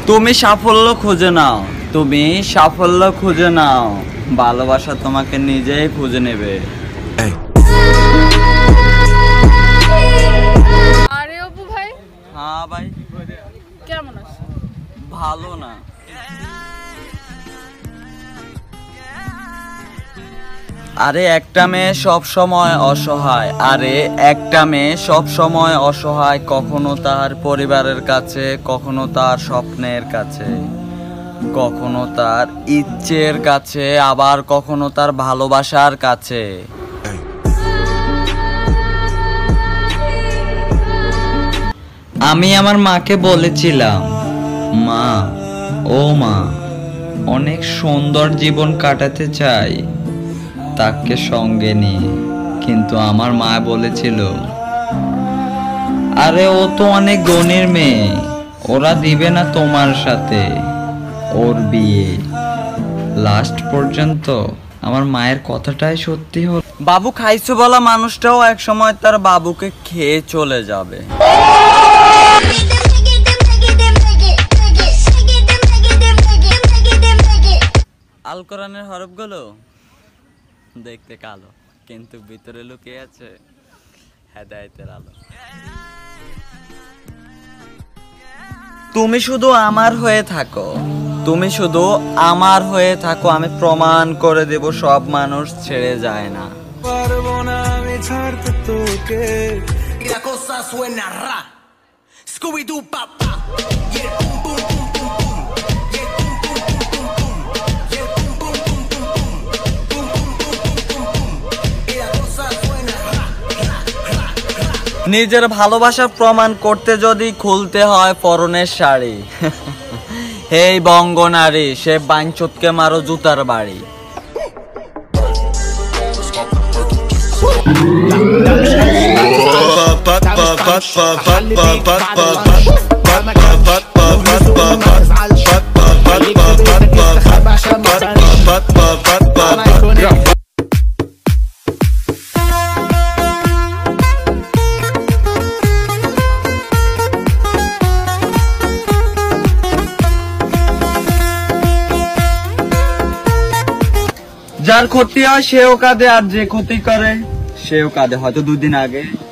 তুমি সাফল্য খুঁজে নাও, তুমি সাফল্য খুঁজে নাও, ভালোবাসা তোমাকে নিজেই খুঁজে নেবে। আরে অপু ভাই। হ্যাঁ ভাই। কেমন আছো? ভালো না। আরে একটা মেয়ে সব সময় অসহায়, আরে একটা মেয়ে সব সময় অসহায়, কখনো তার পরিবারের কাছে, কখনো তার স্বপ্নের কাছে, কখনো তার ইচ্ছের কাছে, আবার কখনো তার ভালোবাসার কাছে। আমি আমার মাকে বলেছিলাম, মা ও মা, অনেক সুন্দর জীবন কাটাতে চাই তাকে সঙ্গে নিয়ে, কিন্তু আমার মা বলেছিল, আরে ও তো অনেক গণের মেয়ে, ওরা দিবে না তোমার সাথে ওর বিয়ে। লাস্ট পর্যন্ত আমার মায়ের কথাটাই সত্যি হল। বাবু খাইছো বলা মানুষটাও এক সময় তার বাবুকে খেয়ে চলে যাবে। আল কোরআনের হরফগুলো দেখতে কালো, কিন্তু ভিতরে লুকিয়ে আছে হেদায়েতের আলো। তুমি শুধু আমার হয়ে থাকো, তুমি শুধু আমার হয়ে থাকো, আমি প্রমাণ করে দেব সব মানুষ ছেড়ে যায় না। পারবো না আমি ছাড়তে তোকে। La cosa suena ra, Scooby Doo papa, yeah boom boom boom boom boom, yeah boom boom boom boom boom, yeah boom boom boom boom boom, boom boom boom boom boom, la cosa suena ra ra ra ra। নিজের ভালোবাসা প্রমাণ করতে যদি খুলতে হয় পরনের শাড়ি, হেই বঙ্গনারী, সে বাঞ্চতকে মারো জুতার বাড়ি। যার ক্ষতি হয় সেও কাঁদে, আর যে ক্ষতি করে সেও কাঁদে। হয়তো দুদিন আগে